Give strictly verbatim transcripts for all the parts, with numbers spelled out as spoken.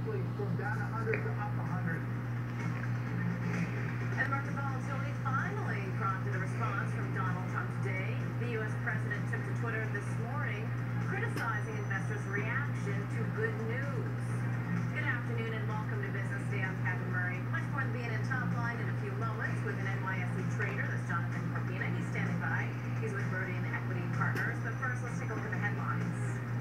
quickly from down one hundred to up one hundred. And market volatility finally prompted a response from Donald Trump today. The U S president took to Twitter this morning, criticizing investors' reaction to good news. Good afternoon and welcome to Business Day. I'm Catherine Murray. Much more than being in top line in a few moments with an N Y S E trader. That's Jonathan Corpina. He's standing by. He's with Meridian Equity Partners. But first, let's take a look at the headlines.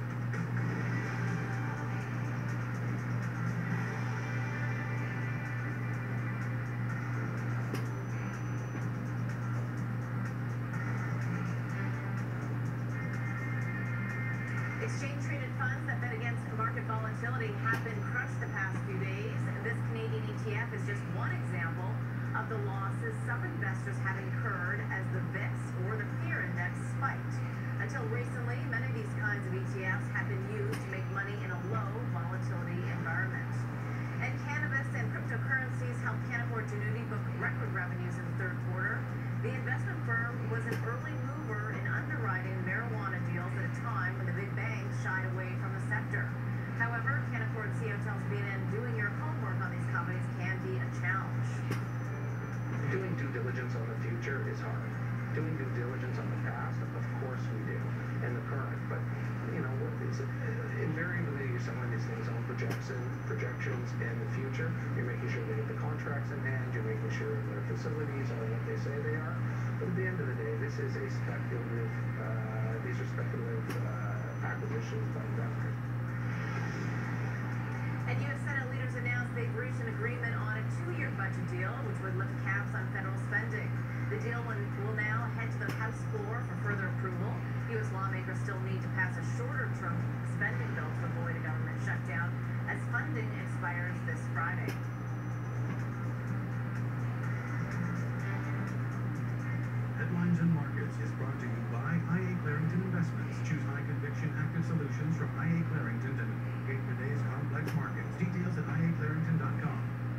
Exchange-traded funds that bet against market volatility have been crushed the past few days. This Canadian E T F is just one example of the losses some investors have incurred as the V I X, or the Fear Index, spiked. Until recently, many of these kinds of E T Fs have been used to make money in a low volatility environment. And cannabis and cryptocurrencies helped Canaccord Genuity book record revenues in the third quarter. The investment firm was an early mover in underwriting marijuana deals at a time when the big banks shied away from the sector. However, Canaccord C E O tells B N N doing your homework on these companies can be a challenge. Doing due diligence on the future is hard. Doing due diligence on the past, of course we do, and the current. But you know, it's invariably you're selling these things on projection, projections, and the future. You're making sure they have the contracts in hand. You're making sure their facilities are what they say they are. But at the end of the day, this is a speculative. Uh, these are speculative uh, acquisitions by investors. And U S Senate leaders announced they've reached an agreement on a two-year budget deal, which would lift caps on federal spending. The deal will now head to the House floor for further approval. U S lawmakers still need to pass a shorter-term spending bill to avoid a government shutdown as funding expires this Friday. Headlines and Markets is brought to you by I A Clarington Investments. Choose high conviction active solutions from I A Clarington to navigate today's complex markets. Details at I A Clarington dot com.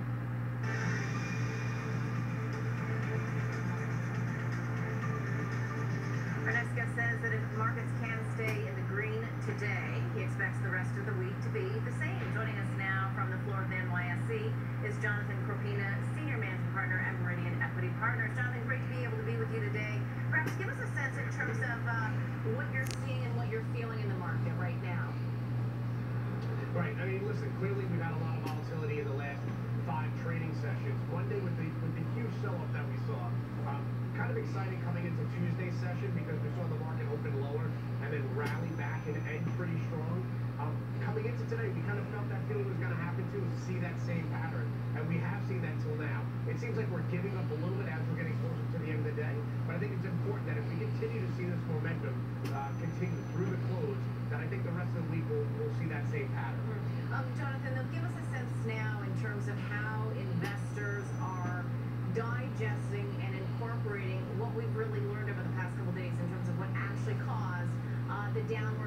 Our next guest says that if markets can stay in the green today, he expects the rest of the week to be the same. Joining us now from the floor of the N Y S E is Jonathan Corpina, Senior Managing Partner at Meridian Equity Partners. Jonathan, great to be able to be with you today. Perhaps give us a sense in terms of uh, what you're seeing and what you're feeling in the market right now. Right. I mean, listen, clearly we've had a lot of volatility in the last five trading sessions. One day with the, with the huge sell-off that we saw. Um, kind of exciting coming into Tuesday's session because we saw the market open lower and then rally back and end pretty strong. Um, coming into today, we kind of felt that feeling was going to happen too, to see that same pattern. And we have seen that till now. It seems like we're giving up a little bit as we're getting closer to the end of the day. But I think it's important that if we continue to see this momentum uh, continue through the close, that I think the rest of the week we'll, we'll see that same pattern. Um, Jonathan, they'll give us a sense now in terms of how investors are digesting and incorporating what we've really learned over the past couple days in terms of what actually caused uh, the downward